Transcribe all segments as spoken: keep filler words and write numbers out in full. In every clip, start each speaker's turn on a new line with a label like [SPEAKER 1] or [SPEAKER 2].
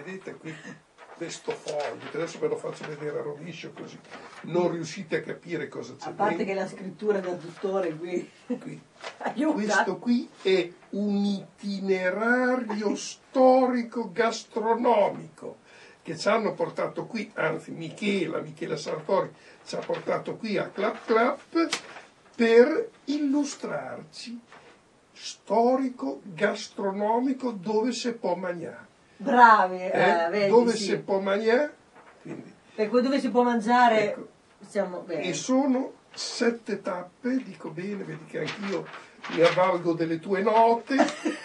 [SPEAKER 1] vedete qui questo foglio, che adesso ve lo faccio vedere a rovescio così non riuscite a capire cosa c'è.
[SPEAKER 2] A parte
[SPEAKER 1] dentro.
[SPEAKER 2] che la scrittura da dottore qui,
[SPEAKER 1] qui.
[SPEAKER 2] aiuta.
[SPEAKER 1] Questo qui è un itinerario storico gastronomico che ci hanno portato qui, anzi Michela, Michela Sartori ci ha portato qui a Clap Clap per illustrarci storico gastronomico dove si può mangiare.
[SPEAKER 2] Bravi,
[SPEAKER 1] Eh?
[SPEAKER 2] eh, vedi,
[SPEAKER 1] Dove
[SPEAKER 2] sì.
[SPEAKER 1] si può mangiare? Quindi,
[SPEAKER 2] Ecco, dove si può mangiare,
[SPEAKER 1] ecco.
[SPEAKER 2] siamo bene.
[SPEAKER 1] E sono sette tappe, dico bene, vedi che anch'io mi avvalgo delle tue note.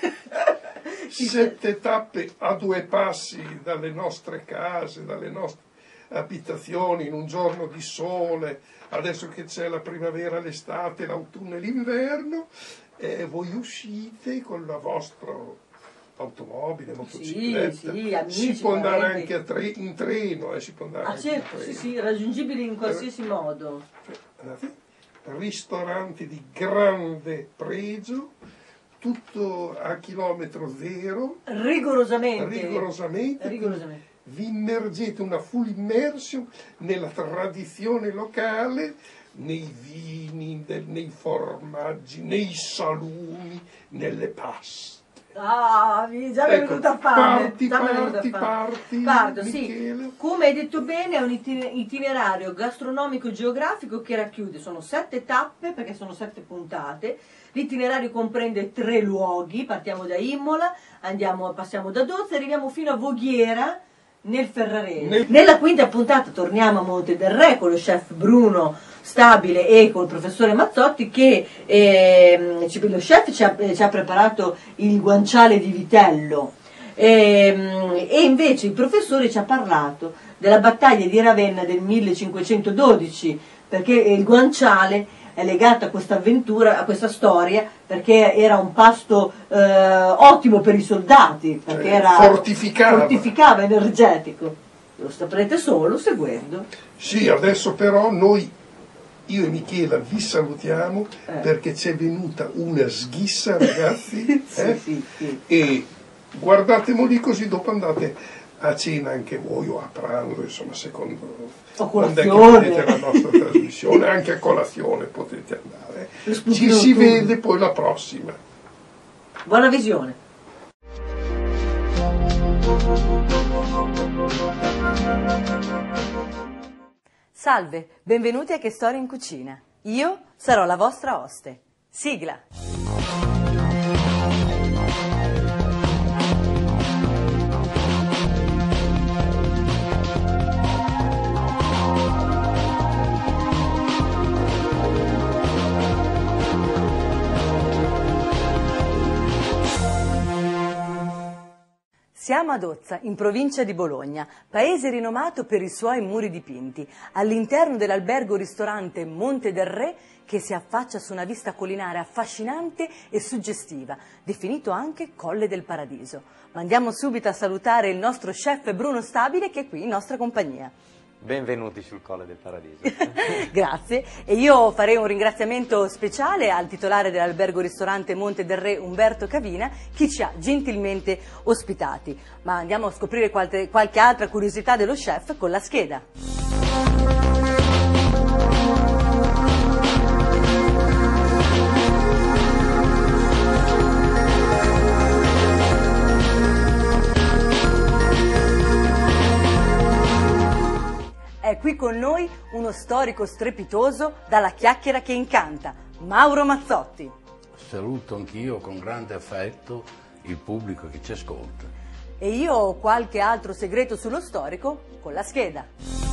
[SPEAKER 1] Sette tappe a due passi dalle nostre case, dalle nostre abitazioni, in un giorno di sole, adesso che c'è la primavera, l'estate, l'autunno e l'inverno, eh, voi uscite con la vostra automobile, motocicletta,
[SPEAKER 2] sì, sì, amici,
[SPEAKER 1] si può andare
[SPEAKER 2] parenti.
[SPEAKER 1] anche a tre, in treno, eh, si può andare
[SPEAKER 2] Ah
[SPEAKER 1] anche
[SPEAKER 2] certo,
[SPEAKER 1] in
[SPEAKER 2] sì,
[SPEAKER 1] treno.
[SPEAKER 2] sì, raggiungibili in qualsiasi modo.
[SPEAKER 1] Guardate, ristoranti di grande pregio, tutto a chilometro zero,
[SPEAKER 2] Rigorosamente.
[SPEAKER 1] rigorosamente,
[SPEAKER 2] Rigorosamente.
[SPEAKER 1] vi immergete, una full immersion nella tradizione locale, nei vini, del- nei formaggi, nei salumi, nelle paste.
[SPEAKER 2] Ah, mi già mi è
[SPEAKER 1] Ecco,
[SPEAKER 2] venuta fame.
[SPEAKER 1] parti,
[SPEAKER 2] già mi è venuta
[SPEAKER 1] parti,
[SPEAKER 2] fame.
[SPEAKER 1] parti,
[SPEAKER 2] Parto,
[SPEAKER 1] Michele.
[SPEAKER 2] sì. Come hai detto bene, è un itine- itinerario gastronomico-geografico che racchiude, sono sette tappe perché sono sette puntate. L'itinerario comprende tre luoghi, partiamo da Imola, andiamo, passiamo da Dozza e arriviamo fino a Voghiera nel Ferrarese.
[SPEAKER 1] Nel-
[SPEAKER 2] Nella quinta puntata torniamo a Monte del Re con lo chef Bruno Stabile e col professore Mazzotti che ehm, ci- lo chef ci ha, ci ha preparato il guanciale di vitello. Ehm, e invece il professore ci ha parlato della battaglia di Ravenna del millecinquecentododici, perché il guanciale è legato a questa avventura, a questa storia, perché era un pasto eh, ottimo per i soldati, perché
[SPEAKER 1] Cioè,
[SPEAKER 2] era
[SPEAKER 1] fortificava.
[SPEAKER 2] fortificava, energetico. Lo saprete solo seguendo.
[SPEAKER 1] Sì, adesso però noi, io e Michela, vi salutiamo
[SPEAKER 2] Eh.
[SPEAKER 1] perché c'è venuta una sghissa, ragazzi,
[SPEAKER 2] Sì,
[SPEAKER 1] eh?
[SPEAKER 2] sì, sì.
[SPEAKER 1] E guardatemo lì così dopo andate a cena anche voi o a pranzo, insomma, secondo
[SPEAKER 2] O
[SPEAKER 1] quando è che
[SPEAKER 2] colazione.
[SPEAKER 1] vedete la nostra trasmissione, anche a colazione potete andare.
[SPEAKER 2] Lo
[SPEAKER 1] Ci
[SPEAKER 2] spuntino
[SPEAKER 1] si
[SPEAKER 2] notturno.
[SPEAKER 1] vede poi la prossima.
[SPEAKER 2] Buona visione.
[SPEAKER 3] Salve, benvenuti a Che Storia in Cucina. Io sarò la vostra oste. Sigla! Siamo a Dozza, in provincia di Bologna, paese rinomato per i suoi muri dipinti, all'interno dell'albergo-ristorante Monte del Re che si affaccia su una vista collinare affascinante e suggestiva, definito anche Colle del Paradiso. Ma andiamo subito a salutare il nostro chef Bruno Stabile che è qui in nostra compagnia.
[SPEAKER 4] Benvenuti sul Colle del Paradiso.
[SPEAKER 3] Grazie, e io farei un ringraziamento speciale al titolare dell'albergo ristorante Monte del Re Umberto Cavina che ci ha gentilmente ospitati. Ma andiamo a scoprire qualche, qualche altra curiosità dello chef con la scheda. È qui con noi uno storico strepitoso dalla chiacchiera che incanta, Mauro Mazzotti.
[SPEAKER 5] Saluto anch'io con grande affetto il pubblico che ci ascolta.
[SPEAKER 3] E io ho qualche altro segreto sullo storico con la scheda.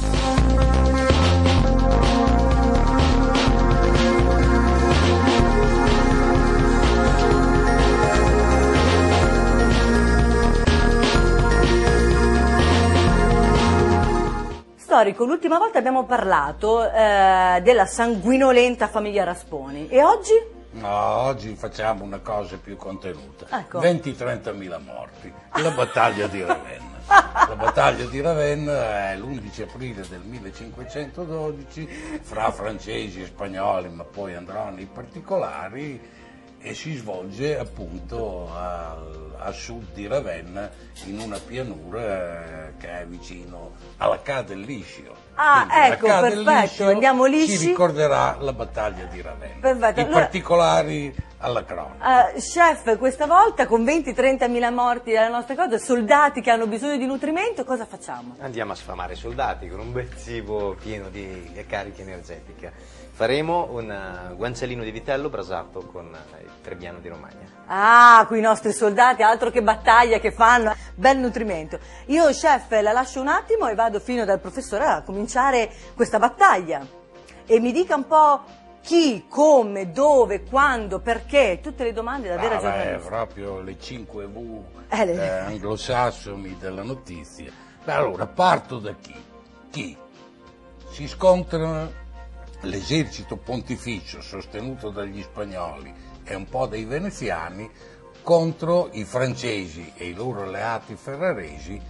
[SPEAKER 3] Storico, l'ultima volta abbiamo parlato eh, della sanguinolenta famiglia Rasponi e oggi?
[SPEAKER 5] No, oggi facciamo una cosa più contenuta.
[SPEAKER 3] Ecco.
[SPEAKER 5] venti trentamila morti. La battaglia di Ravenna. La battaglia di Ravenna è l'undici aprile del millecinquecentododici fra francesi e spagnoli, ma poi andrò nei particolari, e si svolge appunto al- a sud di Ravenna, in una pianura eh, che è vicino alla Ca del Liscio.
[SPEAKER 3] Ah,
[SPEAKER 5] Quindi,
[SPEAKER 3] ecco,
[SPEAKER 5] la Ca del
[SPEAKER 3] perfetto,
[SPEAKER 5] Liscio
[SPEAKER 3] andiamo lisci.
[SPEAKER 5] ci ricorderà la battaglia di Ravenna,
[SPEAKER 3] Perfetto,
[SPEAKER 5] i
[SPEAKER 3] allora-
[SPEAKER 5] particolari alla cronaca.
[SPEAKER 3] Uh, chef, questa volta con venti trenta mila morti dalle nostre cose, soldati che hanno bisogno di nutrimento, cosa facciamo?
[SPEAKER 4] Andiamo a sfamare i soldati con un bel cibo pieno di cariche energetiche. Faremo un uh, guancialino di vitello brasato con uh, il Trebbiano di Romagna.
[SPEAKER 3] Ah, qui i nostri soldati, altro che battaglia che fanno, bel nutrimento. Io, chef, la lascio un attimo e vado fino dal professore a cominciare questa battaglia. E mi dica un po' chi, come, dove, quando, perché, tutte le domande da vera
[SPEAKER 5] Ah, beh,
[SPEAKER 3] giornalista.
[SPEAKER 5] proprio le cinque V
[SPEAKER 3] Eh, le-
[SPEAKER 5] eh, anglosassoni della notizia. Beh, allora, parto da chi? Chi? Si scontrano l'esercito pontificio sostenuto dagli spagnoli e un po' dai veneziani contro i francesi e i loro alleati ferraresi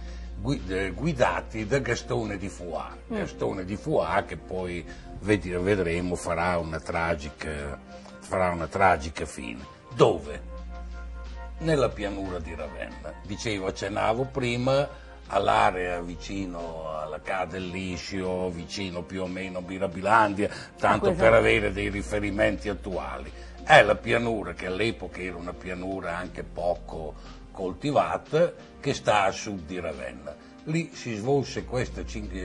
[SPEAKER 5] guidati da Gastone di Foix. Mm. Gastone di Foix che poi vedremo farà una tragica, farà una tragica fine. Dove? Nella pianura di Ravenna. Dicevo, accennavo prima all'area vicino alla Ca del Liscio, vicino più o meno a Mirabilandia, tanto per avere dei riferimenti attuali. È la pianura che all'epoca era una pianura anche poco coltivata, che sta a sud di Ravenna. Lì si svolse questa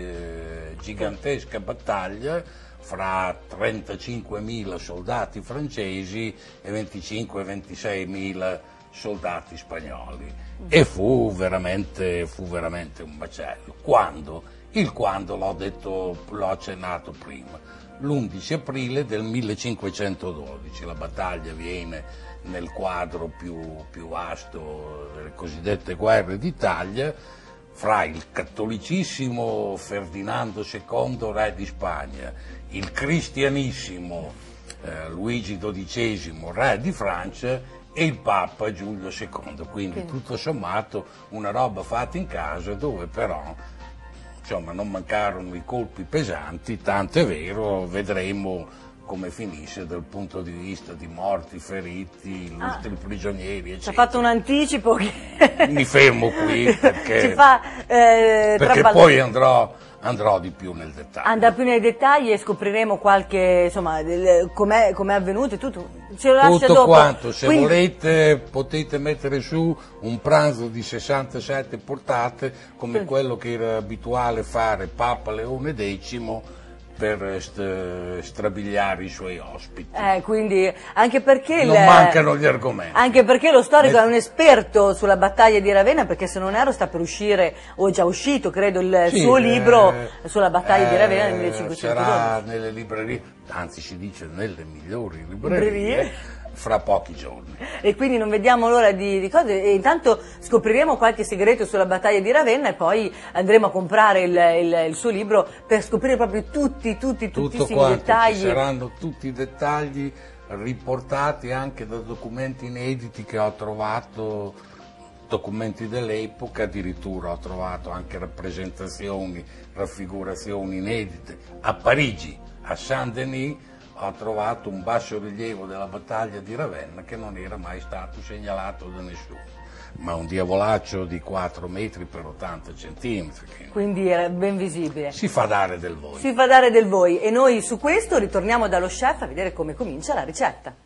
[SPEAKER 5] gigantesca battaglia fra trentacinquemila soldati francesi e venticinque ventiseimila soldati spagnoli, e fu veramente, fu veramente un macello. Quando? Il quando l'ho detto, l'ho accennato prima, l'undici aprile del millecinquecentododici. La battaglia avviene nel quadro più, più vasto delle cosiddette guerre d'Italia, fra il cattolicissimo Ferdinando secondo, re di Spagna, il cristianissimo eh, Luigi dodicesimo, re di Francia, e il Papa Giulio secondo, quindi okay. Tutto sommato una roba fatta in casa, dove però insomma non mancarono i colpi pesanti, tanto è vero, vedremo come finisce dal punto di vista di morti, feriti, illustri ah, prigionieri, eccetera.
[SPEAKER 3] Ci ha fatto un anticipo che...
[SPEAKER 5] Mi fermo qui perché,
[SPEAKER 3] Ci fa, eh,
[SPEAKER 5] perché poi andrò, andrò di più nel dettaglio.
[SPEAKER 3] Andrà più nei dettagli e scopriremo qualche, insomma, com'è, com'è avvenuto e tutto. Ce lo lascia
[SPEAKER 5] tutto
[SPEAKER 3] dopo.
[SPEAKER 5] Quanto, se
[SPEAKER 3] Quindi...
[SPEAKER 5] volete potete mettere su un pranzo di sessantasette portate come sì. quello che era abituale fare Papa Leone decimo per st strabiliare i suoi ospiti.
[SPEAKER 3] Eh, quindi anche perché
[SPEAKER 5] non
[SPEAKER 3] il,
[SPEAKER 5] mancano gli argomenti.
[SPEAKER 3] Anche perché lo storico
[SPEAKER 5] Met...
[SPEAKER 3] è un esperto sulla battaglia di Ravenna, perché se non erro sta per uscire, o è già uscito, credo, il sì, suo libro eh, sulla battaglia eh, di Ravenna nel millecinquecentododici.
[SPEAKER 5] Sarà nelle librerie, anzi si dice nelle migliori librerie. librerie. Fra pochi giorni.
[SPEAKER 3] E quindi non vediamo l'ora di, di cose, e intanto scopriremo qualche segreto sulla battaglia di Ravenna e poi andremo a comprare il, il, il suo libro per scoprire proprio tutti, tutti, tuttissimi
[SPEAKER 5] Tutto quanto,
[SPEAKER 3] dettagli.
[SPEAKER 5] Ci saranno tutti i dettagli riportati anche da documenti inediti che ho trovato, documenti dell'epoca, addirittura ho trovato anche rappresentazioni, raffigurazioni inedite. A Parigi, a Saint-Denis, ho trovato un basso rilievo della battaglia di Ravenna che non era mai stato segnalato da nessuno, ma un diavolaccio di quattro metri per ottanta centimetri.
[SPEAKER 3] Quindi era ben visibile.
[SPEAKER 5] Si fa dare del voi.
[SPEAKER 3] Si fa dare del voi, e noi su questo ritorniamo dallo chef a vedere come comincia la ricetta.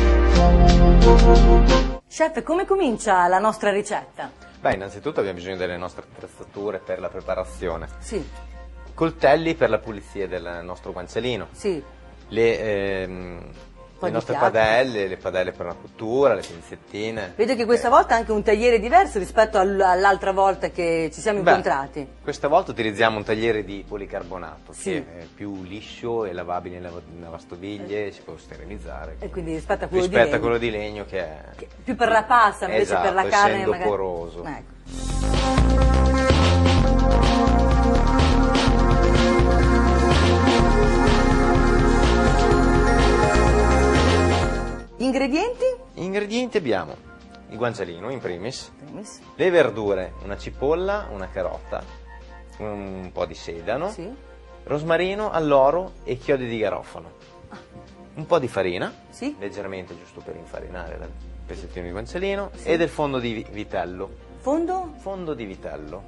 [SPEAKER 3] Chef, come comincia la nostra ricetta?
[SPEAKER 4] Beh, innanzitutto abbiamo bisogno delle nostre attrezzature per la preparazione.
[SPEAKER 3] Sì.
[SPEAKER 4] Coltelli per la pulizia del nostro guancialino.
[SPEAKER 3] Sì.
[SPEAKER 4] Le, ehm, le nostre piatti. padelle, le padelle per la cottura, le pinzettine.
[SPEAKER 3] Vedo che questa volta anche un tagliere diverso rispetto all'altra volta che ci siamo
[SPEAKER 4] Beh,
[SPEAKER 3] incontrati.
[SPEAKER 4] Questa volta utilizziamo un tagliere di policarbonato,
[SPEAKER 3] sì.
[SPEAKER 4] che è più liscio e lavabile in, lav in lavastoviglie, eh. si può sterilizzare.
[SPEAKER 3] E quindi rispetto a quello
[SPEAKER 4] rispetto
[SPEAKER 3] di legno.
[SPEAKER 4] a quello di legno che è...
[SPEAKER 3] Che più per la pasta invece
[SPEAKER 4] esatto,
[SPEAKER 3] per la carne.
[SPEAKER 4] essendo
[SPEAKER 3] magari...
[SPEAKER 4] poroso.
[SPEAKER 3] Ecco. Ingredienti?
[SPEAKER 4] Ingredienti abbiamo il guancialino in primis,
[SPEAKER 3] primis,
[SPEAKER 4] le verdure, una cipolla, una carota, un po' di sedano,
[SPEAKER 3] sì.
[SPEAKER 4] rosmarino, alloro e chiodi di garofano, ah. un po' di farina,
[SPEAKER 3] sì.
[SPEAKER 4] leggermente giusto per infarinare la, pezzettino di guancialino, sì. E del fondo di vitello.
[SPEAKER 3] Fondo?
[SPEAKER 4] Fondo di vitello.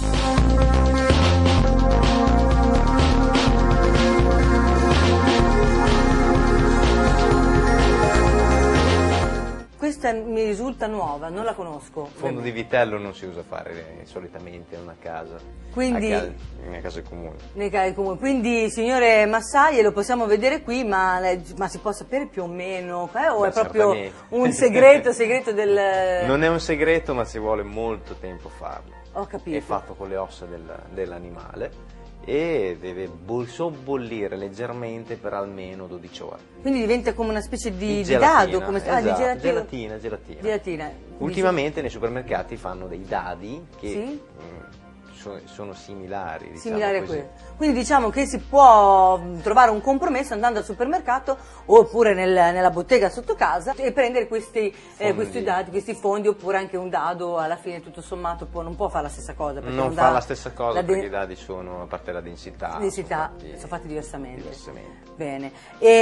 [SPEAKER 3] Questa mi risulta nuova, non la conosco.
[SPEAKER 4] Fondo di vitello non si usa fare solitamente in una casa.
[SPEAKER 3] Quindi,
[SPEAKER 4] a casa, in una casa comune.
[SPEAKER 3] Nei casi comuni. Quindi, signore Massaie, lo possiamo vedere qui, ma, ma si può sapere più o meno? Eh, o
[SPEAKER 4] Beh,
[SPEAKER 3] è proprio
[SPEAKER 4] certamente.
[SPEAKER 3] un segreto, segreto del...
[SPEAKER 4] Non è un segreto, ma ci vuole molto tempo farlo.
[SPEAKER 3] Ho capito.
[SPEAKER 4] È fatto con le ossa del, dell'animale e deve bo- sobbollire leggermente per almeno dodici ore.
[SPEAKER 3] Quindi diventa come una specie di, di
[SPEAKER 4] gelatina,
[SPEAKER 3] dado, come
[SPEAKER 4] esatto,
[SPEAKER 3] ah, di gelatina.
[SPEAKER 4] gelatina, gelatina.
[SPEAKER 3] Gelatina.
[SPEAKER 4] Ultimamente nei supermercati fanno dei dadi che
[SPEAKER 3] Sì?
[SPEAKER 4] mh, sono, sono similari, diciamo
[SPEAKER 3] Similare a
[SPEAKER 4] così.
[SPEAKER 3] quello. Quindi diciamo che si può mh, trovare un compromesso andando al supermercato oppure nel- nella bottega sotto casa e prendere questi, eh,
[SPEAKER 4] Fondi.
[SPEAKER 3] questi dadi, questi fondi, oppure anche un dado alla fine tutto sommato può- non può fare la stessa cosa. perché
[SPEAKER 4] Non
[SPEAKER 3] un
[SPEAKER 4] fa
[SPEAKER 3] dado-
[SPEAKER 4] la stessa cosa
[SPEAKER 3] la de-
[SPEAKER 4] perché i dadi sono, a parte la densità,
[SPEAKER 3] densità,
[SPEAKER 4] sono fatti,
[SPEAKER 3] sono fatti diversamente.
[SPEAKER 4] diversamente.
[SPEAKER 3] Bene,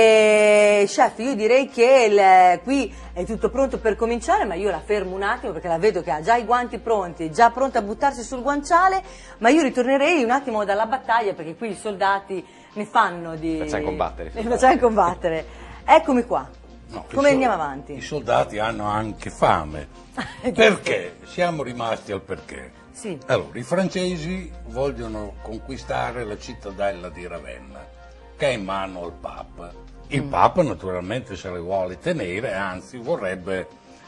[SPEAKER 3] e chef, io direi che il- qui è tutto pronto per cominciare, ma io la fermo un attimo perché la vedo che ha già i guanti pronti, è già pronta a buttarsi sul guanciale, ma io ritornerei un attimo dalla battaglia perché qui i soldati ne fanno di...
[SPEAKER 4] Facciamo combattere i
[SPEAKER 3] Ne
[SPEAKER 4] soldati.
[SPEAKER 3] facciamo combattere. Eccomi qua.
[SPEAKER 5] No, i
[SPEAKER 3] Come
[SPEAKER 5] sol-
[SPEAKER 3] andiamo avanti?
[SPEAKER 5] I soldati hanno anche fame. Perché? Siamo rimasti al perché.
[SPEAKER 3] Sì.
[SPEAKER 5] Allora, i francesi vogliono conquistare la cittadella di Ravenna, che è in mano al Papa. Il
[SPEAKER 3] Mm.
[SPEAKER 5] Papa naturalmente se le vuole tenere, anzi vorrebbe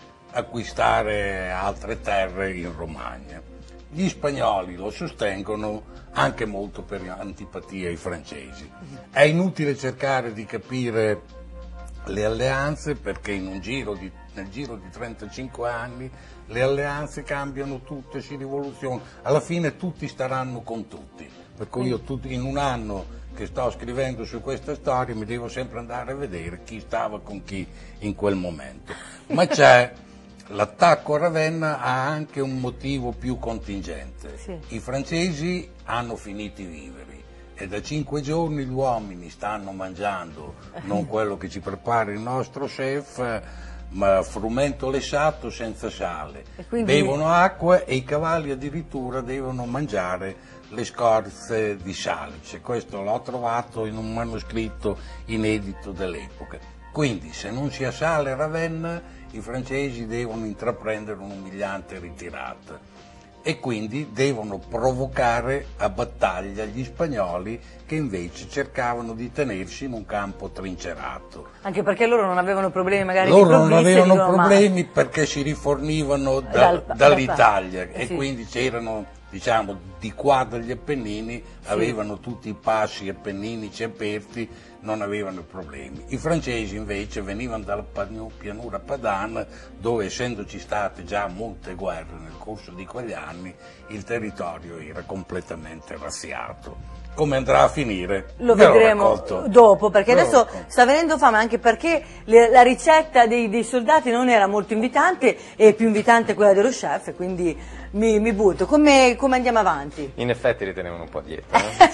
[SPEAKER 5] acquistare altre terre in Romagna. Gli spagnoli lo sostengono anche molto per antipatia ai francesi. È inutile cercare di capire le alleanze perché in un giro di, nel giro di trentacinque anni le alleanze cambiano tutte, si rivoluzionano, alla fine tutti staranno con tutti, per cui io tutti, in un anno che sto scrivendo su questa storia mi devo sempre andare a vedere chi stava con chi in quel momento. Ma c'è, l'attacco a Ravenna ha anche un motivo più contingente.
[SPEAKER 3] Sì.
[SPEAKER 5] I francesi hanno finito i viveri e da cinque giorni gli uomini stanno mangiando non quello che ci prepara il nostro chef, ma frumento lessato senza sale.
[SPEAKER 3] E quindi-
[SPEAKER 5] Bevono acqua e i cavalli addirittura devono mangiare le scorze di salice. Questo l'ho trovato in un manoscritto inedito dell'epoca. Quindi se non si assale Ravenna, i francesi devono intraprendere un'umiliante ritirata e quindi devono provocare a battaglia gli spagnoli che invece cercavano di tenersi in un campo trincerato.
[SPEAKER 3] Anche perché loro non avevano problemi magari
[SPEAKER 5] Loro
[SPEAKER 3] di
[SPEAKER 5] non
[SPEAKER 3] provviste,
[SPEAKER 5] avevano
[SPEAKER 3] dicono, ma-
[SPEAKER 5] problemi perché si rifornivano da-
[SPEAKER 3] Dal-
[SPEAKER 5] dall'Italia
[SPEAKER 3] eh
[SPEAKER 5] e
[SPEAKER 3] sì.
[SPEAKER 5] quindi c'erano, diciamo, di qua dagli Appennini, avevano tutti i passi appenninici aperti, non avevano problemi. I francesi invece venivano dalla panu- pianura padana dove, essendoci state già molte guerre nel corso di quegli anni, il territorio era completamente razziato. Come andrà a finire?
[SPEAKER 3] Lo
[SPEAKER 5] Ve l'ho
[SPEAKER 3] vedremo
[SPEAKER 5] raccolto.
[SPEAKER 3] dopo, perché
[SPEAKER 5] Ve l'ho
[SPEAKER 3] adesso
[SPEAKER 5] raccolto.
[SPEAKER 3] sta venendo fame, anche perché le- la ricetta dei, dei soldati non era molto invitante, e più invitante quella dello chef, quindi mi, mi butto. Come, come andiamo avanti?
[SPEAKER 4] In effetti li tenevano un po' dietro.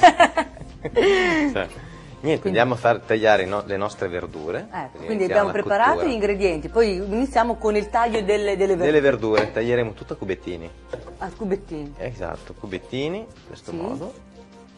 [SPEAKER 4] eh? Cioè, niente, andiamo a far tagliare i no- le nostre verdure.
[SPEAKER 3] Ecco,
[SPEAKER 4] Quindi
[SPEAKER 3] quindi
[SPEAKER 4] iniziamo
[SPEAKER 3] abbiamo
[SPEAKER 4] la
[SPEAKER 3] preparato
[SPEAKER 4] cottura.
[SPEAKER 3] gli ingredienti, poi iniziamo con il taglio delle, delle verdure.
[SPEAKER 4] Delle verdure, taglieremo tutto a cubettini.
[SPEAKER 3] A cubettini.
[SPEAKER 4] Esatto, cubettini, in questo
[SPEAKER 3] Sì.
[SPEAKER 4] modo.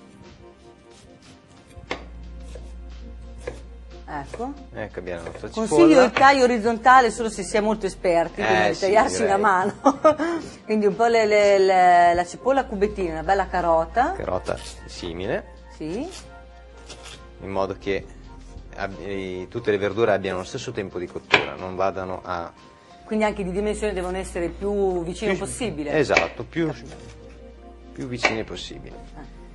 [SPEAKER 3] Ecco.
[SPEAKER 4] Ecco, abbiamo la nostra
[SPEAKER 3] Consiglio
[SPEAKER 4] cipolla.
[SPEAKER 3] il taglio orizzontale solo se si è molto esperti,
[SPEAKER 4] Eh,
[SPEAKER 3] prima di
[SPEAKER 4] sì,
[SPEAKER 3] tagliarsi
[SPEAKER 4] direi.
[SPEAKER 3] una mano. Quindi un po' le- le- le- la cipolla a cubettini, una bella carota.
[SPEAKER 4] Carota simile,
[SPEAKER 3] Sì.
[SPEAKER 4] in modo che ab- eh, tutte le verdure abbiano lo stesso tempo di cottura, non vadano a...
[SPEAKER 3] Quindi anche di dimensione devono essere più vicino possibile.
[SPEAKER 4] Esatto, più, più vicine possibile.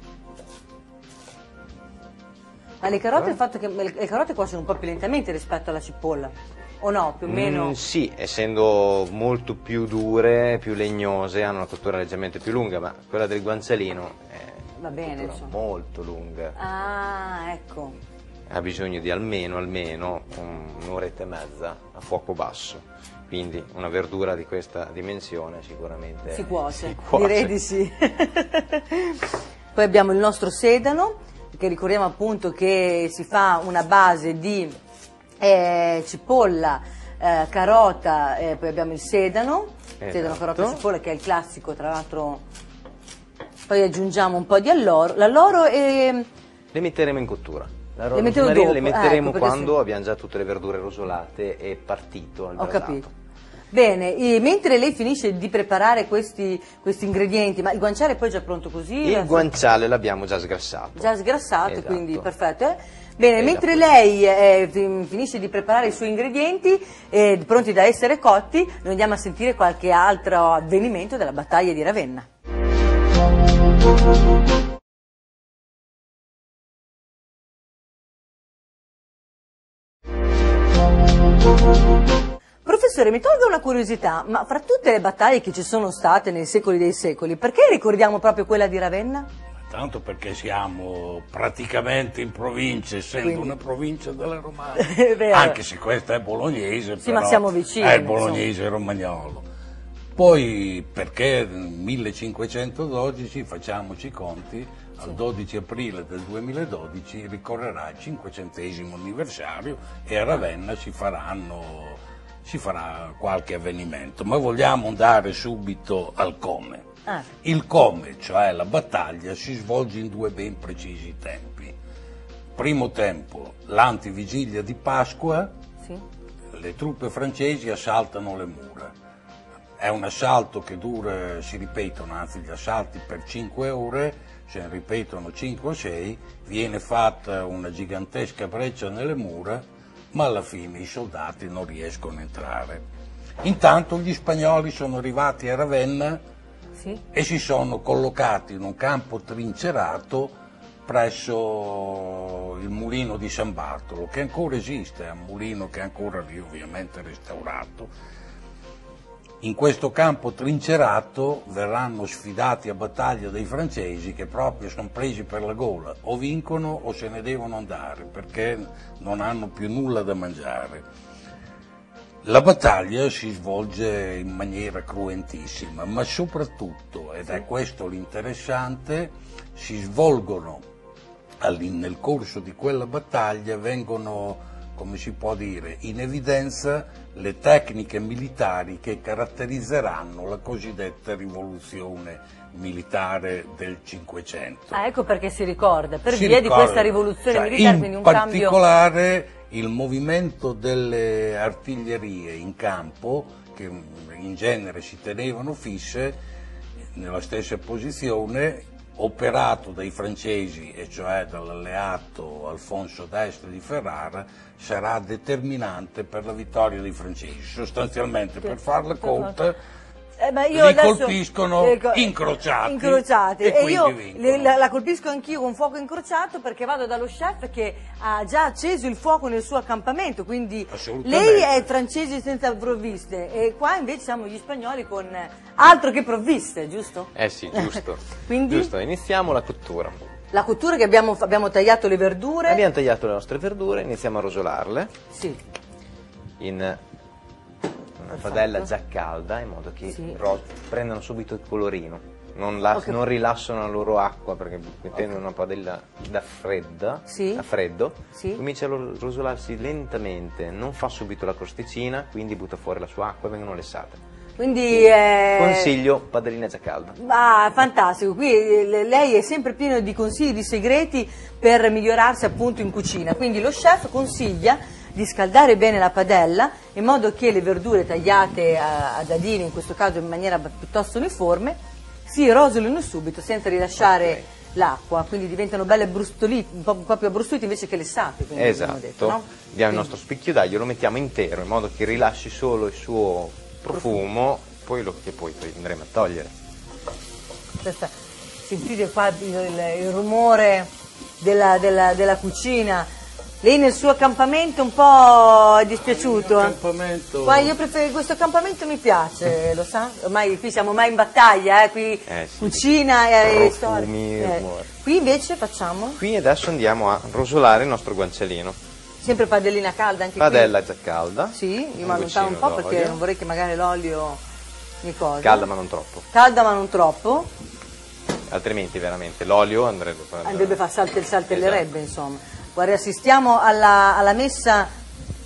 [SPEAKER 3] Ma le carote, il fatto che le carote cuociono un po' più lentamente rispetto alla cipolla, o no, più o meno?
[SPEAKER 4] Mm, sì, essendo molto più dure, più legnose, hanno una cottura leggermente più lunga, ma quella del guancialino è
[SPEAKER 3] Va bene,
[SPEAKER 4] una cottura
[SPEAKER 3] insomma.
[SPEAKER 4] molto lunga.
[SPEAKER 3] Ah, ecco.
[SPEAKER 4] Ha bisogno di almeno, almeno un'oretta e mezza a fuoco basso. Quindi una verdura di questa dimensione sicuramente
[SPEAKER 3] Si cuoce,
[SPEAKER 4] si cuoce.
[SPEAKER 3] direi di sì. Poi abbiamo il nostro sedano, che ricordiamo appunto che si fa una base di eh, cipolla, eh, carota, eh, poi abbiamo il sedano,
[SPEAKER 4] Esatto.
[SPEAKER 3] sedano, carota, cipolla, che è il classico, tra l'altro. Poi aggiungiamo un po' di alloro, l'alloro e...
[SPEAKER 4] Le metteremo in cottura. La
[SPEAKER 3] Le mettevo
[SPEAKER 4] rosmarina
[SPEAKER 3] dopo,
[SPEAKER 4] le metteremo
[SPEAKER 3] ecco, perché
[SPEAKER 4] quando
[SPEAKER 3] se-
[SPEAKER 4] abbiamo già tutte le verdure rosolate e partito il
[SPEAKER 3] Ho
[SPEAKER 4] brasato.
[SPEAKER 3] capito. Bene, e mentre lei finisce di preparare questi, questi ingredienti, ma il guanciale poi è già pronto così?
[SPEAKER 4] Il guanciale l'abbiamo già sgrassato.
[SPEAKER 3] Già sgrassato,
[SPEAKER 4] Esatto.
[SPEAKER 3] quindi perfetto. eh? Bene,
[SPEAKER 4] E
[SPEAKER 3] mentre
[SPEAKER 4] dopo-
[SPEAKER 3] lei eh, fin- finisce di preparare i suoi ingredienti, eh, pronti da essere cotti, noi andiamo a sentire qualche altro avvenimento della battaglia di Ravenna. Professore, mi tolgo una curiosità, ma fra tutte le battaglie che ci sono state nei secoli dei secoli, perché ricordiamo proprio quella di Ravenna?
[SPEAKER 5] Tanto perché siamo praticamente in provincia, essendo
[SPEAKER 3] Quindi-
[SPEAKER 5] una provincia della Romagna.
[SPEAKER 3] È vero.
[SPEAKER 5] Anche se questa è bolognese,
[SPEAKER 3] Sì,
[SPEAKER 5] però
[SPEAKER 3] ma siamo vicini,
[SPEAKER 5] è
[SPEAKER 3] insomma.
[SPEAKER 5] bolognese e romagnolo. Poi perché nel millecinquecentododici, facciamoci i conti, al dodici aprile del duemiladodici ricorrerà il cinquecentesimo anniversario e a Ravenna si faranno, si farà qualche avvenimento. Ma vogliamo andare subito al come.
[SPEAKER 3] Ah,
[SPEAKER 5] Il come, cioè la battaglia, si svolge in due ben precisi tempi. Primo tempo, l'antivigilia di Pasqua,
[SPEAKER 3] sì.
[SPEAKER 5] le truppe francesi assaltano le mura. È un assalto che dura, si ripetono, anzi gli assalti per cinque ore, se ne ripetono cinque o sei, viene fatta una gigantesca breccia nelle mura, ma alla fine i soldati non riescono a entrare. Intanto gli spagnoli sono arrivati a Ravenna
[SPEAKER 3] Sì.
[SPEAKER 5] e si sono collocati in un campo trincerato presso il mulino di San Bartolo, che ancora esiste, è un mulino che è ancora lì, ovviamente restaurato. In questo campo trincerato verranno sfidati a battaglia dei francesi, che proprio sono presi per la gola, o vincono o se ne devono andare perché non hanno più nulla da mangiare. La battaglia si svolge in maniera cruentissima, ma soprattutto, ed è questo l'interessante, si svolgono all'in- nel corso di quella battaglia, vengono, come si può dire, in evidenza le tecniche militari che caratterizzeranno la cosiddetta rivoluzione militare del Cinquecento.
[SPEAKER 3] Ah, ecco perché si ricorda, per
[SPEAKER 5] Si
[SPEAKER 3] via di
[SPEAKER 5] ricorda,
[SPEAKER 3] questa rivoluzione
[SPEAKER 5] cioè,
[SPEAKER 3] militare,
[SPEAKER 5] in
[SPEAKER 3] quindi un cambio...
[SPEAKER 5] particolare il movimento delle artiglierie in campo, che in genere si tenevano fisse nella stessa posizione, operato dai francesi, e cioè dall'alleato Alfonso d'Este di Ferrara, sarà determinante per la vittoria dei francesi. Sostanzialmente, per farla corta,
[SPEAKER 3] Eh, ma io
[SPEAKER 5] li
[SPEAKER 3] adesso-
[SPEAKER 5] colpiscono
[SPEAKER 3] ecco,
[SPEAKER 5] incrociati,
[SPEAKER 3] incrociati.
[SPEAKER 5] e
[SPEAKER 3] E,
[SPEAKER 5] quindi
[SPEAKER 3] io
[SPEAKER 5] vincono.
[SPEAKER 3] le- la, la colpisco anch'io con fuoco incrociato, perché vado dallo chef che ha già acceso il fuoco nel suo accampamento, quindi
[SPEAKER 5] Assolutamente.
[SPEAKER 3] lei è francese senza provviste e qua invece siamo gli spagnoli con altro che provviste, giusto?
[SPEAKER 4] Eh sì, giusto.
[SPEAKER 3] Quindi?
[SPEAKER 4] Giusto, iniziamo la cottura.
[SPEAKER 3] La cottura che abbiamo, abbiamo tagliato le verdure.
[SPEAKER 4] Abbiamo tagliato le nostre verdure, iniziamo a rosolarle
[SPEAKER 3] Sì.
[SPEAKER 4] in una padella già calda, in modo che
[SPEAKER 3] Sì.
[SPEAKER 4] ro- prendano subito il colorino, non, la-
[SPEAKER 3] Ho capito.
[SPEAKER 4] non rilassano la loro acqua, perché mettendo una padella da fredda,
[SPEAKER 3] Sì.
[SPEAKER 4] a freddo,
[SPEAKER 3] Sì.
[SPEAKER 4] comincia a ro- rosolarsi lentamente, non fa subito la crosticina, quindi butta fuori la sua acqua e vengono lessate.
[SPEAKER 3] Quindi eh,
[SPEAKER 4] Consiglio padellina già calda.
[SPEAKER 3] Ah, fantastico, qui eh, lei è sempre pieno di consigli, di segreti per migliorarsi appunto in cucina, quindi lo chef consiglia di scaldare bene la padella in modo che le verdure tagliate a, a dadini, in questo caso in maniera piuttosto uniforme, si rosolino subito senza rilasciare
[SPEAKER 4] Ok.
[SPEAKER 3] l'acqua, quindi diventano belle brustolite, un po' proprio abbrustolite invece che lessate. quindi abbiamo
[SPEAKER 4] Esatto,
[SPEAKER 3] detto, no?
[SPEAKER 4] diamo il nostro spicchio d'aglio, lo mettiamo intero in modo che rilasci solo il suo profumo, poi lo, che poi, poi andremo a togliere.
[SPEAKER 3] Questa- sentite qua il, il- il rumore della, della- della cucina. Lei nel suo accampamento un po' è dispiaciuto? eh?
[SPEAKER 5] Accampamento-
[SPEAKER 3] Qua io prefer- questo accampamento mi piace, lo sa? Ormai qui siamo mai in battaglia, eh? Qui
[SPEAKER 4] Eh, sì.
[SPEAKER 3] cucina e
[SPEAKER 4] Profumi,
[SPEAKER 3] storia. Eh,
[SPEAKER 4] rumore.
[SPEAKER 3] Qui invece facciamo
[SPEAKER 4] Qui adesso andiamo a rosolare il nostro guancialino.
[SPEAKER 3] sempre padellina calda anche
[SPEAKER 4] Padella già calda.
[SPEAKER 3] qui. Sì, io mi
[SPEAKER 4] un
[SPEAKER 3] allontano un po'
[SPEAKER 4] goccino
[SPEAKER 3] perché
[SPEAKER 4] d'olio.
[SPEAKER 3] non vorrei che magari l'olio mi cosa.
[SPEAKER 4] Calda ma non troppo,
[SPEAKER 3] Calda ma non troppo.
[SPEAKER 4] altrimenti veramente l'olio andrebbe poi
[SPEAKER 3] Andrebbe a far salte, saltellerebbe, insomma. Guarda, assistiamo alla, alla messa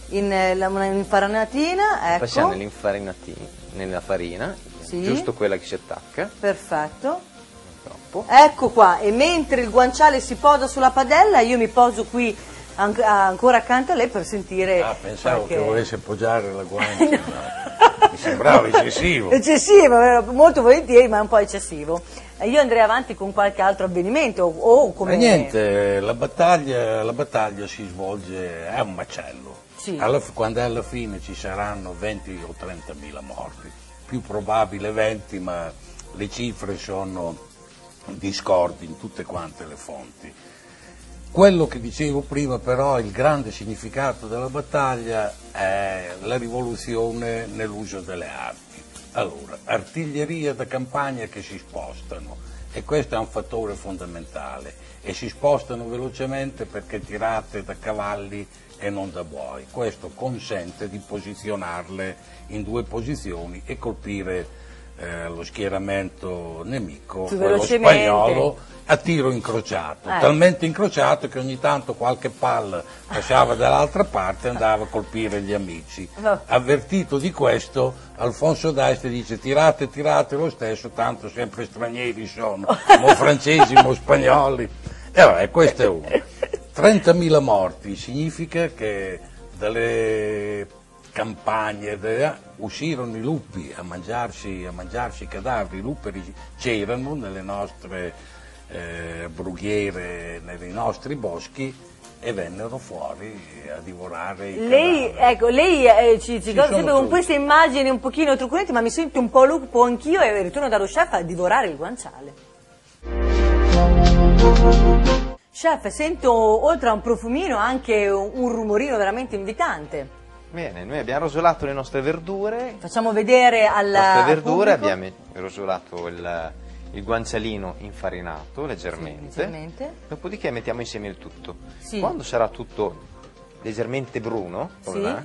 [SPEAKER 3] in, eh, la- una infarinatina, ecco.
[SPEAKER 4] Passiamo nell'infarinatina, nella farina,
[SPEAKER 3] Sì.
[SPEAKER 4] giusto quella che si attacca.
[SPEAKER 3] Perfetto.
[SPEAKER 4] Troppo.
[SPEAKER 3] Ecco qua, e mentre il guanciale si posa sulla padella, io mi poso qui an- ancora accanto a lei per sentire...
[SPEAKER 5] Ah, pensavo
[SPEAKER 3] qualche-
[SPEAKER 5] che volesse appoggiare la guancia. no. Mi sembrava eccessivo.
[SPEAKER 3] Eccessivo, eh, molto volentieri, ma un po' eccessivo. Eh, Io andrei avanti con qualche altro avvenimento, o o come...
[SPEAKER 5] E niente, la battaglia, la battaglia si svolge, è un macello.
[SPEAKER 3] Sì.
[SPEAKER 5] Alla- quando alla fine ci saranno venti o trentamila morti, più probabile venti, ma le cifre sono discordi in tutte quante le fonti. Quello che dicevo prima però, il grande significato della battaglia è la rivoluzione nell'uso delle armi. Allora, artiglieria da campagna che si spostano, e questo è un fattore fondamentale, e si spostano velocemente perché tirate da cavalli e non da buoi. Questo consente di posizionarle in due posizioni e colpire eh, lo schieramento nemico,
[SPEAKER 3] Più
[SPEAKER 5] quello
[SPEAKER 3] velocemente.
[SPEAKER 5] spagnolo, a tiro incrociato,
[SPEAKER 3] Eh.
[SPEAKER 5] talmente incrociato che ogni tanto qualche palla passava dall'altra parte e andava a colpire gli amici.
[SPEAKER 3] No.
[SPEAKER 5] Avvertito di questo, Alfonso d'Este dice: tirate, tirate lo stesso, tanto sempre stranieri sono, mo francesi, mo spagnoli. E vabbè, questo è uno. trentamila morti significa che dalle campagne de- uscirono i lupi a mangiarsi, a mangiarsi i cadaveri. I lupi c'erano nelle nostre eh, brughiere, nei nostri boschi, e vennero fuori a divorare i
[SPEAKER 3] Lei,
[SPEAKER 5] cadaveri.
[SPEAKER 3] ecco, lei eh, ci, ci
[SPEAKER 5] Ci
[SPEAKER 3] ricorda
[SPEAKER 5] sono
[SPEAKER 3] sempre con
[SPEAKER 5] tutti.
[SPEAKER 3] queste immagini un pochino truculente, ma mi sento un po' lupo anch'io e ritorno dallo chef a divorare il guanciale. Chef, sento oltre a un profumino anche un, un rumorino veramente invitante.
[SPEAKER 4] Bene, noi abbiamo rosolato le nostre verdure.
[SPEAKER 3] Facciamo vedere
[SPEAKER 4] Le
[SPEAKER 3] alla,
[SPEAKER 4] nostre
[SPEAKER 3] al
[SPEAKER 4] verdure
[SPEAKER 3] pubblico.
[SPEAKER 4] abbiamo rosolato il, il guancialino infarinato leggermente.
[SPEAKER 3] Leggermente.
[SPEAKER 4] Dopodiché mettiamo insieme il tutto.
[SPEAKER 3] Sì.
[SPEAKER 4] Quando sarà tutto leggermente bruno, come
[SPEAKER 3] Sì.
[SPEAKER 4] va,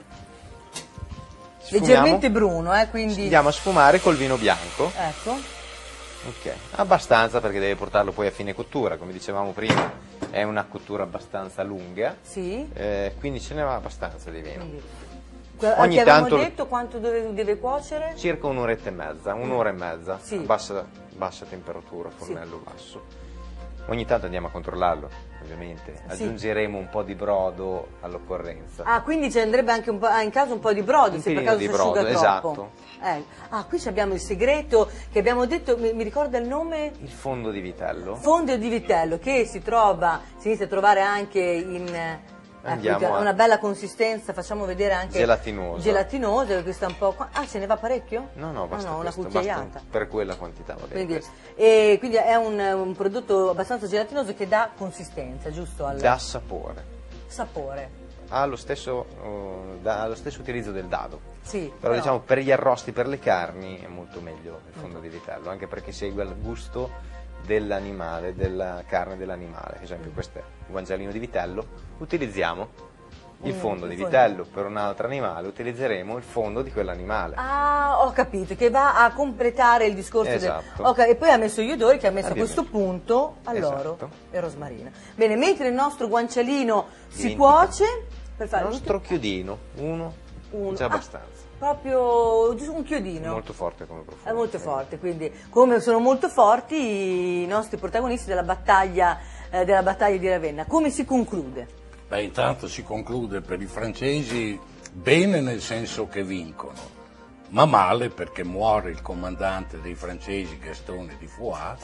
[SPEAKER 3] Leggermente
[SPEAKER 4] sfumiamo-
[SPEAKER 3] bruno, eh, quindi...
[SPEAKER 4] andiamo a sfumare col vino bianco.
[SPEAKER 3] Ecco.
[SPEAKER 4] Ok, abbastanza, perché deve portarlo poi a fine cottura, come dicevamo prima, è una cottura abbastanza lunga,
[SPEAKER 3] Sì.
[SPEAKER 4] eh, quindi ce ne va abbastanza di vino.
[SPEAKER 3] Quindi, que-
[SPEAKER 4] Ogni
[SPEAKER 3] che avevamo
[SPEAKER 4] tanto-
[SPEAKER 3] detto quanto deve, deve cuocere?
[SPEAKER 4] Circa un'oretta e mezza, un'ora e mezza,
[SPEAKER 3] Sì.
[SPEAKER 4] a bassa, bassa temperatura, fornello basso. Ogni tanto andiamo a controllarlo, ovviamente. Aggiungeremo un po' di brodo all'occorrenza.
[SPEAKER 3] Ah, quindi ci andrebbe anche un po', ah, in caso un po' di brodo,
[SPEAKER 4] Un
[SPEAKER 3] se per
[SPEAKER 4] filino
[SPEAKER 3] caso
[SPEAKER 4] di
[SPEAKER 3] si asciuga
[SPEAKER 4] brodo,
[SPEAKER 3] troppo. Eh, Ah, qui ci abbiamo il segreto che abbiamo detto, mi, mi ricorda il nome?
[SPEAKER 4] Il fondo di vitello.
[SPEAKER 3] Fondo di vitello, che si trova, si inizia a trovare anche in... eh,
[SPEAKER 4] Andiamo
[SPEAKER 3] ecco, ha
[SPEAKER 4] a-
[SPEAKER 3] una bella consistenza, facciamo vedere anche...
[SPEAKER 4] Gelatinosa.
[SPEAKER 3] Gelatinosa, questa un po'... qua- Ah, ce ne va parecchio?
[SPEAKER 4] No, no, basta
[SPEAKER 3] Ah, no, una
[SPEAKER 4] questo,
[SPEAKER 3] cucchiaiata.
[SPEAKER 4] basta per quella quantità, va bene.
[SPEAKER 3] Quindi,
[SPEAKER 4] questo.
[SPEAKER 3] e quindi è un, un prodotto abbastanza gelatinoso che dà consistenza, giusto? Al
[SPEAKER 4] Dà sapore.
[SPEAKER 3] sapore.
[SPEAKER 4] Ha lo stesso, uh, dà lo stesso utilizzo del dado.
[SPEAKER 3] Sì,
[SPEAKER 4] Però diciamo per gli arrosti, per le carni è molto meglio il fondo di vitello, anche perché segue il gusto dell'animale, della carne dell'animale. Ad esempio questo è un guancialino di vitello, utilizziamo il
[SPEAKER 3] Mm,
[SPEAKER 4] fondo
[SPEAKER 3] il
[SPEAKER 4] di
[SPEAKER 3] fondo.
[SPEAKER 4] vitello. Per un altro animale utilizzeremo il fondo di quell'animale.
[SPEAKER 3] Ah, ho capito, che va a completare il discorso
[SPEAKER 4] Esatto.
[SPEAKER 3] del... Ok, e poi ha messo gli odori che ha messo a
[SPEAKER 4] Abbiamo
[SPEAKER 3] questo
[SPEAKER 4] messo.
[SPEAKER 3] punto all'oro
[SPEAKER 4] Esatto.
[SPEAKER 3] e rosmarina. Bene, mentre il nostro guancialino si
[SPEAKER 4] Dimentica.
[SPEAKER 3] cuoce, per
[SPEAKER 4] Il
[SPEAKER 3] fare
[SPEAKER 4] nostro chiodino, uno,
[SPEAKER 3] uno.
[SPEAKER 4] già
[SPEAKER 3] Ah,
[SPEAKER 4] abbastanza.
[SPEAKER 3] proprio giusto un chiodino.
[SPEAKER 4] Molto forte come profumo.
[SPEAKER 3] È molto forte, quindi come sono molto forti i nostri protagonisti della battaglia, eh, della battaglia di Ravenna. Come si conclude?
[SPEAKER 5] Beh, intanto si conclude per i francesi bene, nel senso che vincono, ma male perché muore il comandante dei francesi, Gastone di Foix,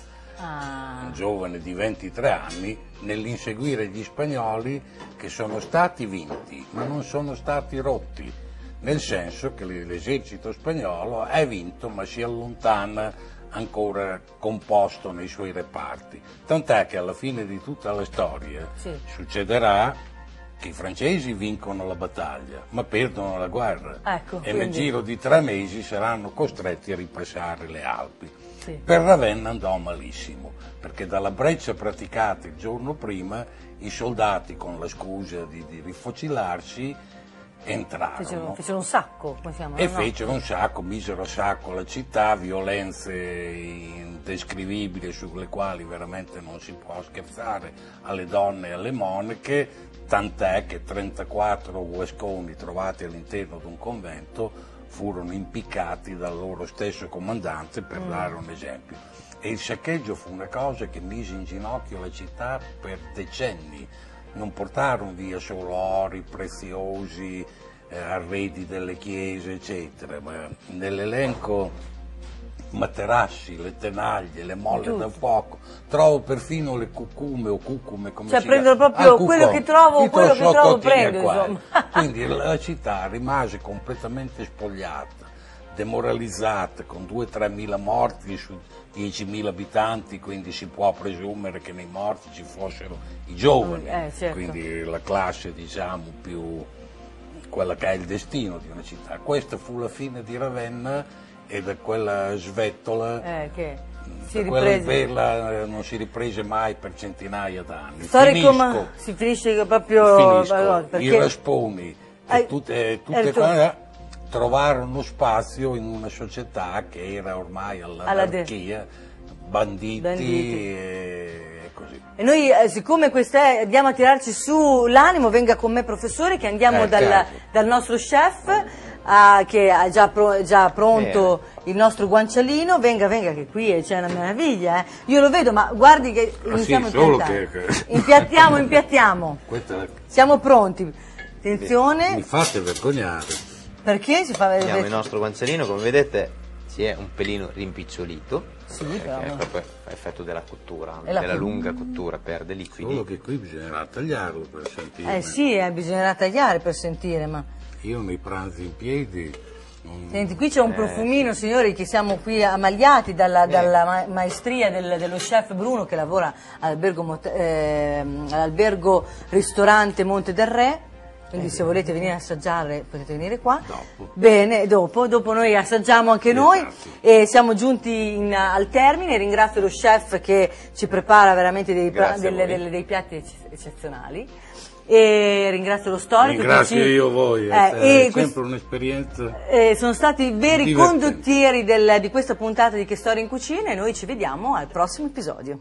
[SPEAKER 3] Ah,
[SPEAKER 5] un giovane di ventitré anni, nell'inseguire gli spagnoli che sono stati vinti, ma non sono stati rotti, nel senso che l'esercito spagnolo è vinto ma si allontana ancora composto nei suoi reparti. Tant'è che alla fine di tutta la storia
[SPEAKER 3] Sì.
[SPEAKER 5] succederà che i francesi vincono la battaglia, ma perdono la guerra,
[SPEAKER 3] Ecco,
[SPEAKER 5] e
[SPEAKER 3] quindi-
[SPEAKER 5] nel giro di tre mesi saranno costretti a ripassare le Alpi.
[SPEAKER 3] Sì.
[SPEAKER 5] Per Ravenna andò malissimo, perché dalla breccia praticata il giorno prima i soldati, con la scusa di, di rifocilarsi, entrarono.
[SPEAKER 3] Fecero, fecero un sacco, come si chiama?
[SPEAKER 5] E
[SPEAKER 3] no?
[SPEAKER 5] fecero un sacco, misero a sacco la città, violenze indescrivibili sulle quali veramente non si può scherzare, alle donne e alle monache, tant'è che trentaquattro guasconi trovati all'interno di un convento furono impiccati dal loro stesso comandante, per mm. dare un esempio. E il saccheggio fu una cosa che mise in ginocchio la città per decenni. Non portarono via solo ori preziosi, eh, arredi delle chiese, eccetera, ma nell'elenco materassi, le tenaglie, le molle da fuoco, trovo perfino le cucume o cucume, come
[SPEAKER 3] cioè
[SPEAKER 5] si
[SPEAKER 3] prendo
[SPEAKER 5] chiama?
[SPEAKER 3] proprio
[SPEAKER 5] Al
[SPEAKER 3] quello che trovo,
[SPEAKER 5] Tutto
[SPEAKER 3] quello che trovo prendo,
[SPEAKER 5] qua.
[SPEAKER 3] insomma.
[SPEAKER 5] Quindi la città rimase completamente spogliata, demoralizzata, con due o tre mila morti su diecimila abitanti, quindi si può presumere che nei morti ci fossero i giovani,
[SPEAKER 3] eh, certo.
[SPEAKER 5] quindi la classe, diciamo, più quella che è il destino di una città. Questa fu la fine di Ravenna, e da quella svettola,
[SPEAKER 3] eh, che si
[SPEAKER 5] da quella
[SPEAKER 3] riprese.
[SPEAKER 5] bella non si riprese mai per centinaia d'anni.
[SPEAKER 3] Storico,
[SPEAKER 5] Finisco,
[SPEAKER 3] ma si finisce proprio
[SPEAKER 5] finisco.
[SPEAKER 3] allora, perché...
[SPEAKER 5] I rasponi
[SPEAKER 3] Eh,
[SPEAKER 5] e tutte, tutte
[SPEAKER 3] eh, tu-
[SPEAKER 5] quelle trovarono spazio in una società che era ormai all'anarchia, banditi,
[SPEAKER 3] Banditi.
[SPEAKER 5] e così.
[SPEAKER 3] E noi, eh, siccome questa è, andiamo a tirarci su l'animo, venga con me professore, che andiamo
[SPEAKER 5] Eh,
[SPEAKER 3] dal,
[SPEAKER 5] certo.
[SPEAKER 3] dal nostro chef, ah, che ha già, pro- già pronto il nostro guancialino, venga, venga, che qui c'è una meraviglia, eh. Io lo vedo, ma guardi che
[SPEAKER 5] Ah,
[SPEAKER 3] iniziamo
[SPEAKER 5] sì,
[SPEAKER 3] a
[SPEAKER 5] solo
[SPEAKER 3] impiattare.
[SPEAKER 5] che- che-
[SPEAKER 3] Impiattiamo, impiattiamo.
[SPEAKER 5] Questa
[SPEAKER 3] Siamo pronti. Attenzione,
[SPEAKER 5] mi fate vergognare.
[SPEAKER 3] perché si fa
[SPEAKER 4] Vediamo il
[SPEAKER 3] vedere?
[SPEAKER 4] nostro guancialino, come vedete si è un pelino rimpicciolito,
[SPEAKER 3] Sì,
[SPEAKER 4] perché
[SPEAKER 3] però.
[SPEAKER 4] è proprio effetto della cottura,
[SPEAKER 3] E la
[SPEAKER 4] della
[SPEAKER 3] co-
[SPEAKER 4] lunga cottura, perde liquidi.
[SPEAKER 5] Solo che qui bisognerà tagliarlo per sentire.
[SPEAKER 3] Eh sì, eh, bisognerà tagliare per sentire, ma...
[SPEAKER 5] Io nei pranzi in piedi. non-
[SPEAKER 3] Senti, qui c'è un
[SPEAKER 4] Eh,
[SPEAKER 3] profumino, signori, che siamo qui ammagliati dalla, dalla ma- maestria del- dello chef Bruno, che lavora all'albergo, mot- ehm, all'albergo ristorante Monte del Re. Quindi se volete venire a assaggiare potete venire qua.
[SPEAKER 5] Dopo.
[SPEAKER 3] Bene, dopo, dopo noi assaggiamo anche noi e siamo giunti in- al termine. Ringrazio lo chef che ci prepara veramente dei, pra-
[SPEAKER 4] Grazie a
[SPEAKER 3] delle-
[SPEAKER 4] voi.
[SPEAKER 3] delle- dei piatti ecce- eccezionali. E ringrazio lo storico. che
[SPEAKER 5] Ringrazio
[SPEAKER 3] ci-
[SPEAKER 5] io voi,
[SPEAKER 3] eh,
[SPEAKER 5] è
[SPEAKER 3] e
[SPEAKER 5] sempre
[SPEAKER 3] quest-
[SPEAKER 5] un'esperienza.
[SPEAKER 3] eh, sono stati veri
[SPEAKER 5] Divertente.
[SPEAKER 3] condottieri del- di questa puntata di Che Storia in Cucina e noi ci vediamo al prossimo episodio.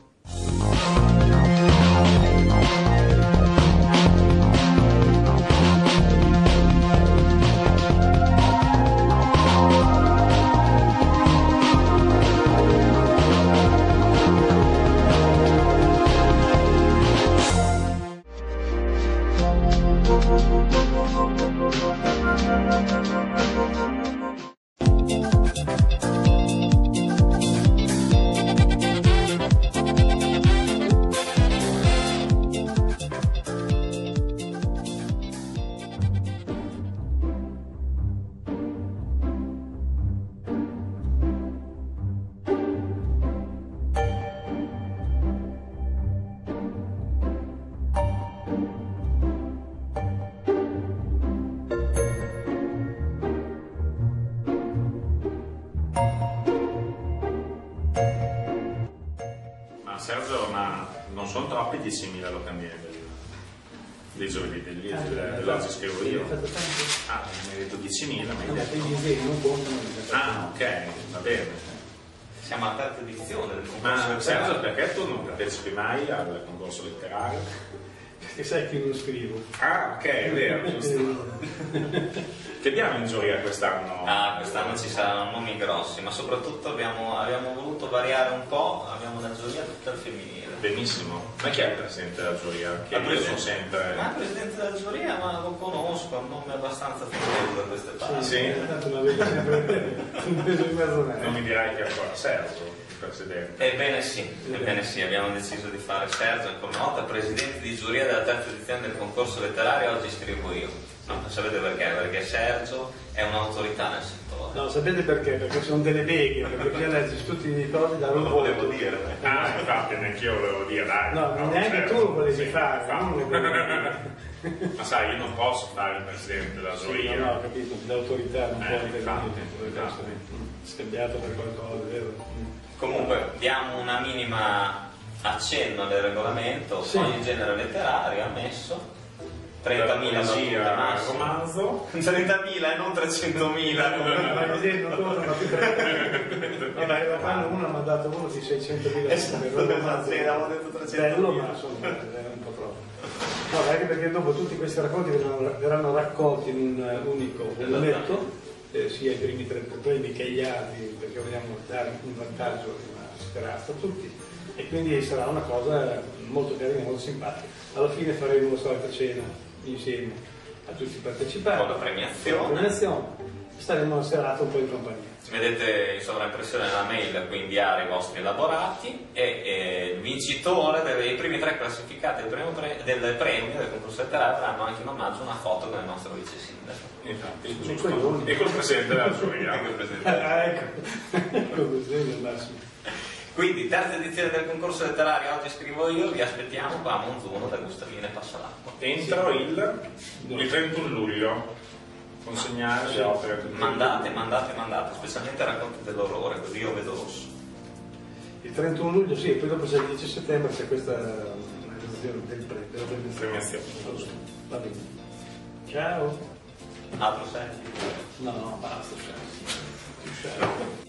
[SPEAKER 6] Ma Sergio, ma non sono troppi diecimila locandine dei giovedì degli, dell'oggi scrivo io? Ah, mi hai detto diecimila, mi hai detto. Ah, ok, va bene.
[SPEAKER 7] Siamo alla terza edizione del concorso
[SPEAKER 6] Ma
[SPEAKER 7] letterario.
[SPEAKER 6] Sergio, perché tu non partecipi mai al concorso letterario?
[SPEAKER 8] Perché sai che non scrivo.
[SPEAKER 6] Ah, ok, è vero, giusto. Che abbiamo in giuria quest'anno?
[SPEAKER 7] Ah, quest'anno ci saranno nomi grossi, ma soprattutto abbiamo, abbiamo voluto variare un po', abbiamo una giuria tutta al femminile.
[SPEAKER 6] Benissimo. Ma chi è il presidente della giuria? Che io sono sempre...
[SPEAKER 7] Ma il presidente della giuria, ma lo conosco, è un nome abbastanza famoso da queste parti.
[SPEAKER 6] Sì?
[SPEAKER 8] Tanto la vedo sempre un peso in mezzo a me.
[SPEAKER 6] Non mi dirai che è ancora Sergio, il presidente.
[SPEAKER 7] Ebbene sì, ebbene sì, abbiamo deciso di fare Sergio ancora una volta, presidente di giuria della terza edizione del concorso letterario, oggi scrivo io. No, sapete perché? Perché Sergio è un'autorità nel settore.
[SPEAKER 8] No, sapete perché? Perché sono delle beghe, perché bisogna leggersi tutti i cose da
[SPEAKER 7] Non
[SPEAKER 8] un
[SPEAKER 7] lo
[SPEAKER 8] voto.
[SPEAKER 7] volevo dire.
[SPEAKER 6] Ah, infatti, neanche io volevo dire, dai.
[SPEAKER 8] No, neanche
[SPEAKER 6] certo,
[SPEAKER 8] tu lo volevi
[SPEAKER 6] sì,
[SPEAKER 8] fare,
[SPEAKER 6] infatti.
[SPEAKER 8] non lo volevi.
[SPEAKER 6] Ma sai, io non posso fare il presidente della
[SPEAKER 8] Sì,
[SPEAKER 6] giuria.
[SPEAKER 8] no, no, ho capito, l'autorità non
[SPEAKER 6] Eh,
[SPEAKER 8] può intervenire,
[SPEAKER 6] infatti,
[SPEAKER 8] dovrebbe
[SPEAKER 6] infatti.
[SPEAKER 8] essere scambiato per qualcosa, vero?
[SPEAKER 7] Comunque diamo una minima accenno del regolamento,
[SPEAKER 8] Sì.
[SPEAKER 7] ogni genere letterario ammesso, trentamila
[SPEAKER 6] sia romanzo.
[SPEAKER 7] trentamila e non trecentomila.
[SPEAKER 8] Non tornano più trenta. Vabbè, lo fanno uno, ha mandato uno di seicentomila.
[SPEAKER 7] Esatto, avevamo detto trecentomila.
[SPEAKER 8] Bello, ma insomma, è un po' troppo. No, anche perché dopo tutti questi racconti verranno, verranno raccolti in un unico volumetto, eh, sia i primi tre premi che gli altri, perché vogliamo dare un vantaggio, una speranza a tutti, e quindi sarà una cosa molto carina, molto simpatica. Alla fine faremo una solita cena insieme a tutti i partecipanti.
[SPEAKER 7] Con la premiazione.
[SPEAKER 8] Con la premiazione. Staremo una serata un po' in compagnia.
[SPEAKER 7] Vedete in sovraimpressione nella mail a cui inviare i vostri elaborati, e, e il vincitore dei primi tre classificati del premio, pre, del premio del concorso letterario avranno anche in omaggio una foto con il nostro vice sindaco.
[SPEAKER 6] Infatti, giusto. E col presidente della giuria.
[SPEAKER 8] Ah, ecco, col presidente del Massimo.
[SPEAKER 7] Quindi, terza edizione del concorso letterario, oggi scrivo io, vi aspettiamo qua a Monzuno da Gustavino e Passalacqua.
[SPEAKER 6] Entro il, il trentuno luglio. Consegnare le opere a tutti.
[SPEAKER 7] Mandate, mandate, mandate, specialmente racconti dell'orrore, così io vedo rosso.
[SPEAKER 8] Il trentuno luglio sì, e poi dopo c'è il dieci settembre, c'è questa manifestazione del pre, della
[SPEAKER 6] premiazione.
[SPEAKER 8] Va bene. Ciao.
[SPEAKER 7] Altro sei?
[SPEAKER 8] No, no, basta, ciao.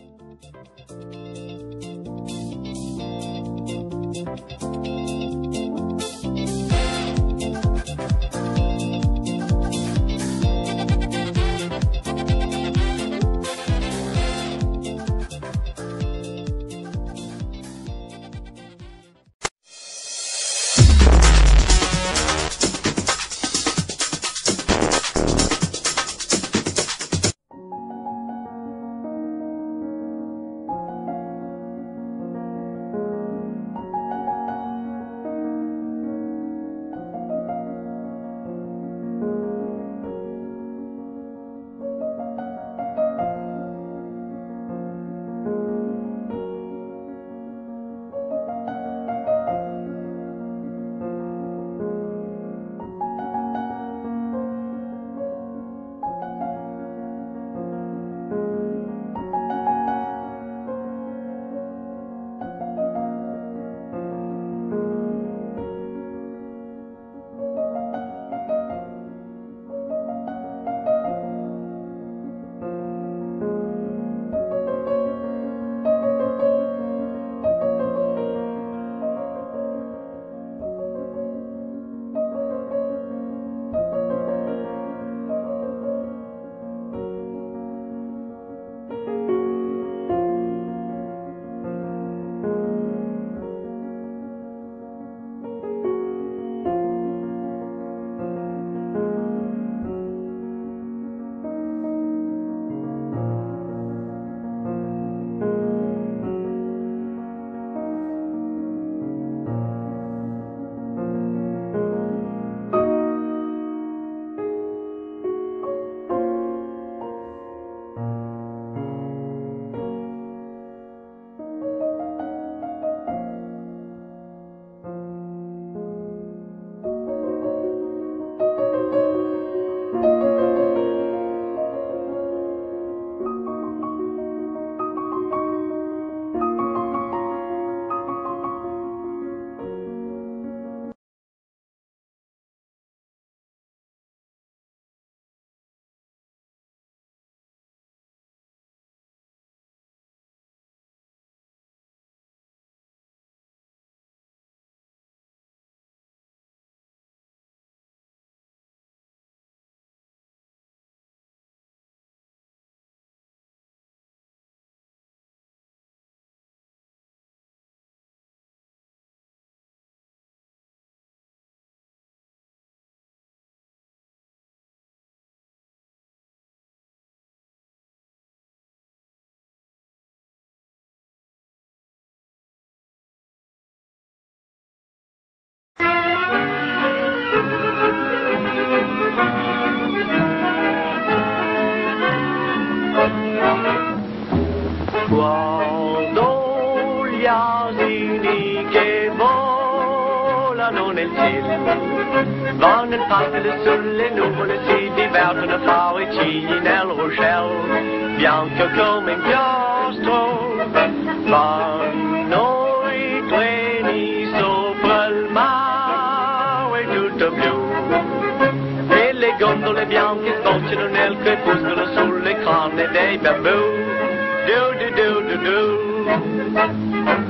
[SPEAKER 9] Guardo gli asini che volano nel cielo, vanno in pattole sulle nuvole, si divertono a fare cigli nel Rochelle, bianco come inchiostro, vanno i treni sopra il mare tutto blu. dolce nel crepuscolo sulle corna dei bambù. Do do do do do.